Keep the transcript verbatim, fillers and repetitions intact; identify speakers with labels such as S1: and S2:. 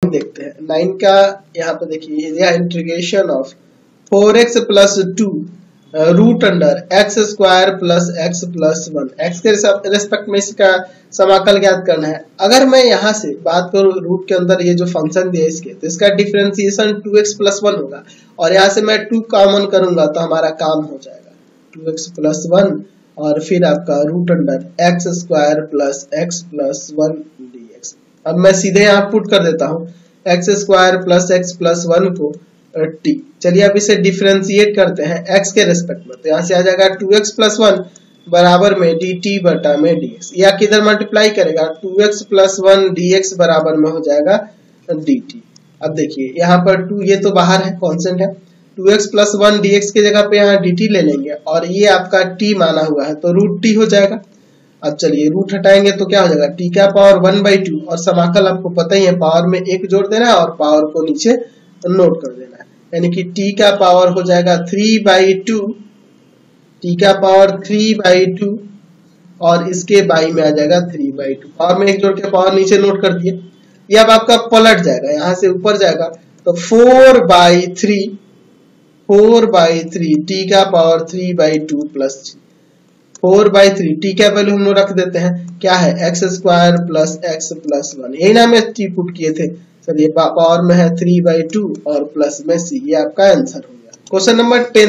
S1: देखते हैं। नाइन का यहाँ पे देखिए, यह integration of four X plus two root under X square plus X plus one, X के रेस्पेक्ट में इसका समाकल ज्ञात करना है। अगर मैं यहाँ से बात करूँ रूट के अंदर ये जो फंक्शन दिया इसके, तो इसका differentiation two X plus one होगा और यहाँ से मैं टू कॉमन करूंगा तो हमारा काम हो जाएगा टू एक्स प्लस वन और फिर आपका root under X square plus X plus one D X. अब मैं सीधे यहाँ पुट कर देता हूँ X square plus X plus one को टी। चलिए अब इसे डिफरेंशिएट करते हैं एक्स के रेस्पेक्ट में, तो यहाँ से आ जाएगा टू एक्स प्लस वन बराबर में डी टी बटा में डी एक्स। या किधर मल्टीप्लाई करेगा, two X plus one D X बराबर में हो जाएगा डी टी। अब देखिए यहाँ पर टू ये तो बाहर है, कॉन्स्टेंट है, two X plus one D X की जगह पे यहाँ डी टी ले लेंगे और ये आपका t माना हुआ है तो रूट टी हो जाएगा। अब चलिए रूट हटाएंगे तो क्या हो जाएगा, t का पावर वन बाई टू और समाकल आपको पता ही है पावर में एक जोड़ देना है और पावर को नीचे नोट कर देना है, यानी कि t का पावर हो जाएगा थ्री बाई टू, टी का पावर थ्री बाई टू और इसके बाई में आ जाएगा थ्री बाई टू। पावर में एक जोड़ के पावर नीचे नोट कर दिए। ये अब आपका पलट जाएगा, यहाँ से ऊपर जाएगा तो four by three, four by three T का power three by two plus three, four by three T का वैल्यू हम लोग रख देते हैं, क्या है X square plus X plus one, यही ना हमें टी पुट किए थे। चलिए पावर में है थ्री बाई टू और प्लस में सी, ये आपका आंसर हो गया। Question number ten.